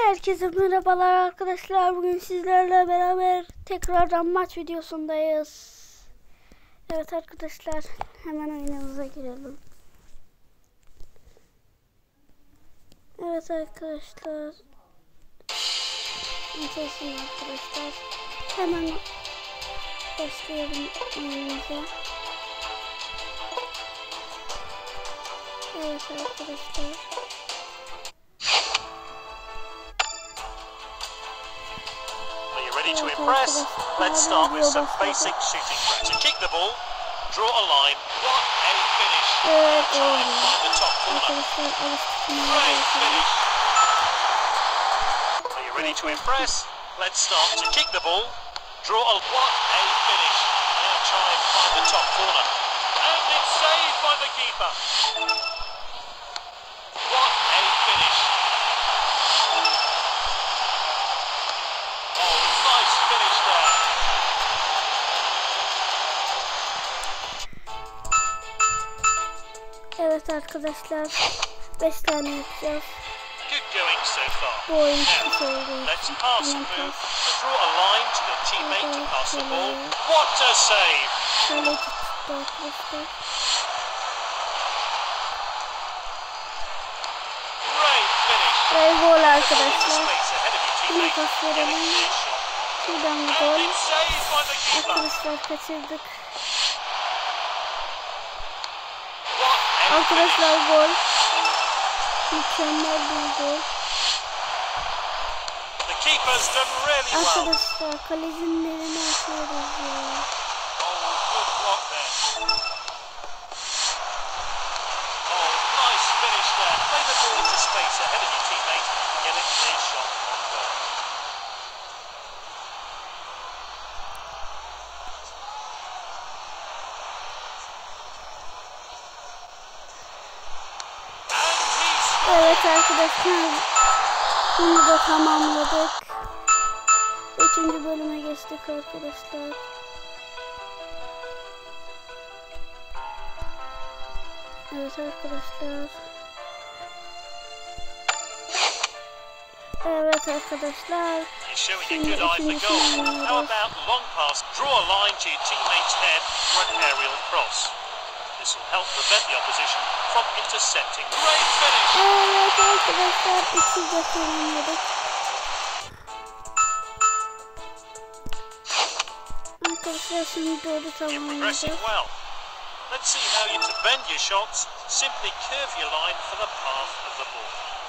Herkese merhabalar arkadaşlar. Bugün sizlerle beraber tekrardan maç videosundayız. Evet arkadaşlar, hemen oyunumuza girelim. Evet arkadaşlar. Nasılsınız arkadaşlar? Hemen başlayalım oyunumuza. Evet arkadaşlar. Ready to impress? Let's start with some basic shooting. To kick the ball, draw a line. What a finish! Try and find the top corner. Great finish! Are you ready to impress? Let's start to kick the ball, draw a... What a finish! Now try and find the top corner. And it's saved by the keeper. What a finish! Finish there. Evet arkadaşlar, 5 tane yapacağız. Good going so far. Bu oyun çok oldu. Let's pass and move. Draw a line to your teammate to pass the ball. What a save! Şöyle tuttu arkadaşlar. Great finish. Ve gol arkadaşlar. Space ahead of your Yine teammate. pas verelim. Şuradan bir And gol. it's saved by the keeper. Arkadaşlar kaçırdık. What a finish! Arkadaşlar gol. Mükemmel bir gol. The keeper's done really well. Arkadaşlar kalecinin elini atıyoruz ya. Oh, good block there. Oh, nice finish there. Play the ball into space ahead of your teammate and get it clear shot on goal. Evet arkadaşlar, bunu da tamamladık. 3. bölüme geçtik arkadaşlar. Evet arkadaşlar. Evet arkadaşlar. He's showing a good eye for goal. How about long pass? Draw a line to your teammate's head for an aerial cross. This will help prevent the opposition from intercepting. Great finish! Evet arkadaşlar, 2 de tamamladık. Arkadaşlar şimdi 4'ü You're tamamladık. progressing well. Let's see how you to bend your shots. Simply curve your line for the path of the ball.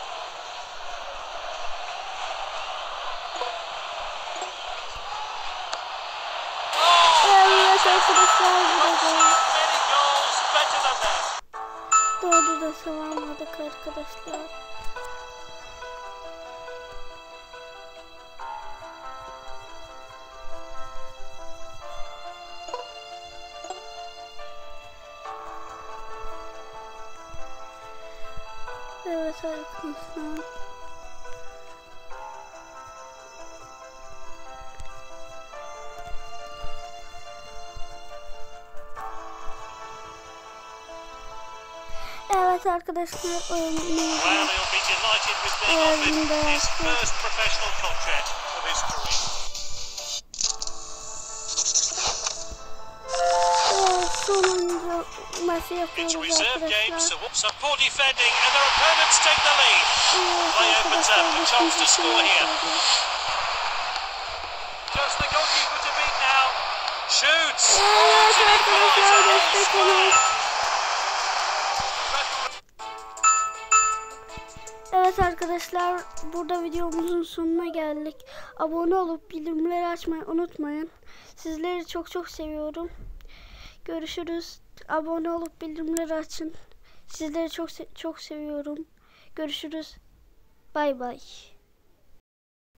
Evet arkadaşlar, bu da gol. Many goals better than that. 4'ü de tamamladık arkadaşlar. Evet arkadaşlar. Evet arkadaşlar, oyunumuz Well, he'll be delighted with being offered his first professional contract of his career. sonuncu maçı It's yapıyoruz reserve game, arkadaşlar. so poor defending, and their opponents take the lead. Play opens up, a chance to score here. Just the goalkeeper to beat now. Shoots. Evet To equalise arkadaşlar, a goal destekleyin. scored. Evet arkadaşlar, burada videomuzun sonuna geldik. Abone olup bildirimleri açmayı unutmayın. Sizleri çok çok seviyorum. Görüşürüz. Abone olup bildirimleri açın. Sizleri çok çok seviyorum. Görüşürüz. Bay bay.